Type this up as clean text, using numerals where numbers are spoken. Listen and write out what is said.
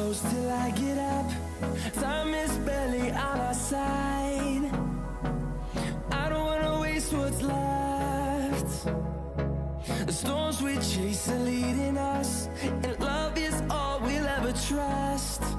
close till I get up. Time is barely on our side. I don't wanna waste what's left. The storms we chase are leading us, and love is all we'll ever trust.